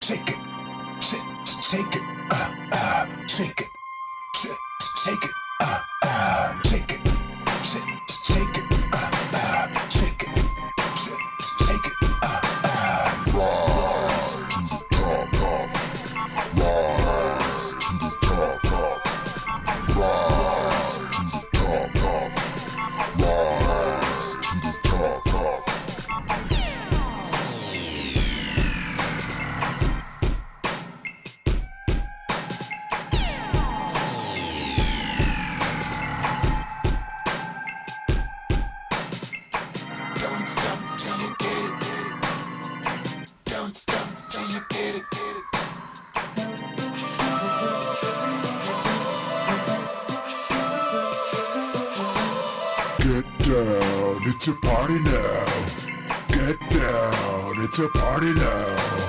shake it, shake it, shake it, shake it, shake it, shake it, shake it, shake it, shake it, rise to the top, rise to the top, rise to the top, rise to the top. Don't stop till you get it. Don't stop till you get it. Get down, it's a party now. Get down, it's a party now.